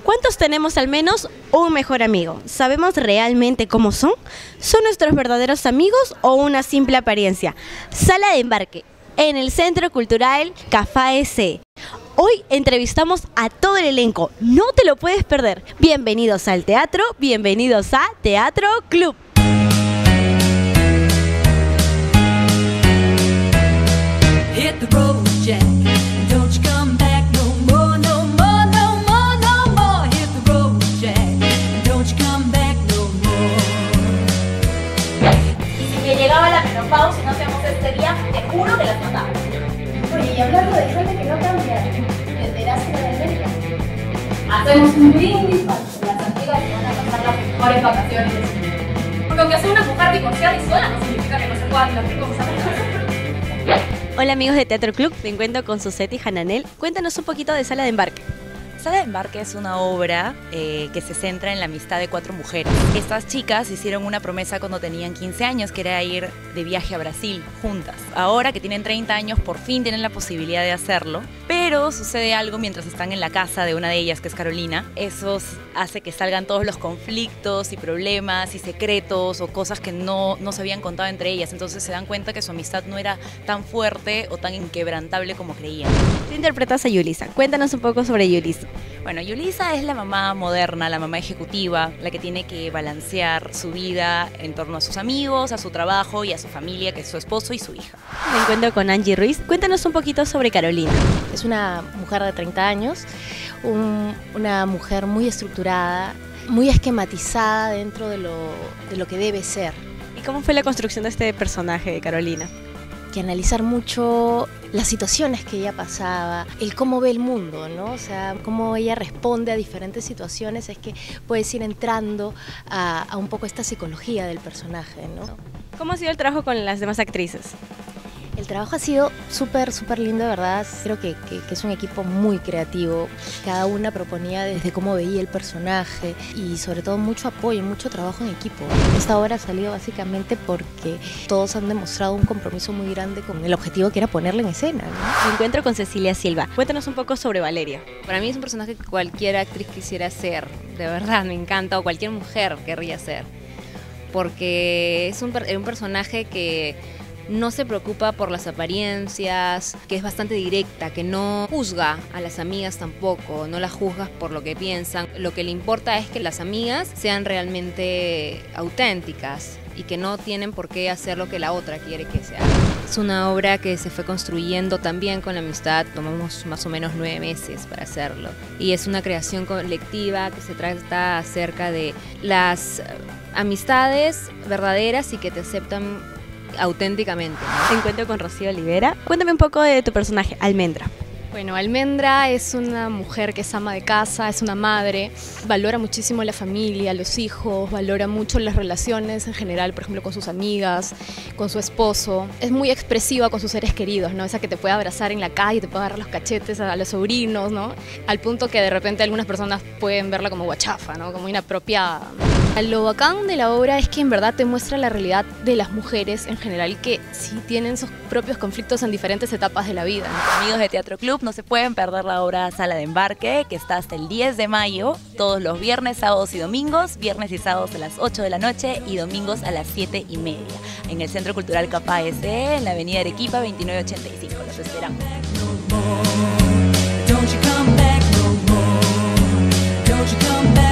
¿Cuántos tenemos al menos un mejor amigo? ¿Sabemos realmente cómo son? ¿Son nuestros verdaderos amigos o una simple apariencia? Sala de embarque en el Centro Cultural CAFAEC. Hoy entrevistamos a todo el elenco, no te lo puedes perder. Bienvenidos al teatro, bienvenidos a Teatro Club. Hit the road, Jack, and don't you come back no more, no more, no more, no more. Hit the road, Jack, and don't you come back no more. Y si me llegaba la menopausia y no hacemos este día, te juro que las mataba. Oye, y hablando de gente que no cambia, ¿enterás de la alergia? Hacemos un brindis para las amigas que van a pasar las mejores vacaciones de su vida. Porque aunque sea una mujer divorciada y sola, no significa que no se pueda divertir con sus amigas. Hola amigos de Teatro Club, me encuentro con Susette y Hananel. Cuéntanos un poquito de Sala de Embarque. Sala de Embarque es una obra que se centra en la amistad de 4 mujeres. Estas chicas hicieron una promesa cuando tenían 15 años, que era ir de viaje a Brasil juntas. Ahora que tienen 30 años, por fin tienen la posibilidad de hacerlo, pero sucede algo mientras están en la casa de una de ellas, que es Carolina. Eso hace que salgan todos los conflictos y problemas y secretos o cosas que no se habían contado entre ellas. Entonces se dan cuenta que su amistad no era tan fuerte o tan inquebrantable como creían. Tú interpretas a Yulisa. Cuéntanos un poco sobre Yulisa. Bueno, Yulisa es la mamá moderna, la mamá ejecutiva, la que tiene que balancear su vida en torno a sus amigos, a su trabajo y a su familia, que es su esposo y su hija. Me encuentro con Angie Ruiz. Cuéntanos un poquito sobre Carolina. Es una mujer de 30 años, una mujer muy estructurada, muy esquematizada dentro de lo que debe ser. ¿Y cómo fue la construcción de este personaje de Carolina? Que analizar mucho las situaciones que ella pasaba, el cómo ve el mundo, ¿no? O sea, cómo ella responde a diferentes situaciones, es que puedes ir entrando a un poco esta psicología del personaje, ¿no? ¿Cómo ha sido el trabajo con las demás actrices? El trabajo ha sido súper lindo, de verdad. Creo que es un equipo muy creativo. Cada una proponía desde cómo veía el personaje y sobre todo mucho apoyo, mucho trabajo en equipo. Esta obra ha salido básicamente porque todos han demostrado un compromiso muy grande con el objetivo que era ponerla en escena, ¿no? Me encuentro con Cecilia Silva. Cuéntanos un poco sobre Valeria. Para mí es un personaje que cualquier actriz quisiera ser, de verdad me encanta, o cualquier mujer querría ser, porque es un personaje que no se preocupa por las apariencias, que es bastante directa, que no juzga a las amigas tampoco, no las juzgas por lo que piensan. Lo que le importa es que las amigas sean realmente auténticas y que no tienen por qué hacer lo que la otra quiere que se haga. Es una obra que se fue construyendo también con la amistad, tomamos más o menos 9 meses para hacerlo. Y es una creación colectiva que se trata acerca de las amistades verdaderas y que te aceptan auténticamente, ¿no? Te encuentro con Rocío Olivera. Cuéntame un poco de tu personaje, Almendra. Bueno, Almendra es una mujer que es ama de casa, es una madre, valora muchísimo la familia, los hijos, valora mucho las relaciones en general, por ejemplo, con sus amigas, con su esposo. Es muy expresiva con sus seres queridos, ¿no? Esa que te puede abrazar en la calle, te puede agarrar los cachetes a los sobrinos, ¿no? Al punto que de repente algunas personas pueden verla como guachafa, ¿no? Como inapropiada, ¿no? Lo bacán de la obra es que en verdad te muestra la realidad de las mujeres en general, que sí tienen sus propios conflictos en diferentes etapas de la vida, ¿no? Amigos de Teatro Club, no se pueden perder la obra Sala de Embarque, que está hasta el 10 de mayo, todos los viernes, sábados y domingos, viernes y sábados a las 8 de la noche y domingos a las 7:30, en el Centro Cultural CAFAEC, en la avenida Arequipa 2985. Los esperamos. Don't you come back no more. Don't you come back.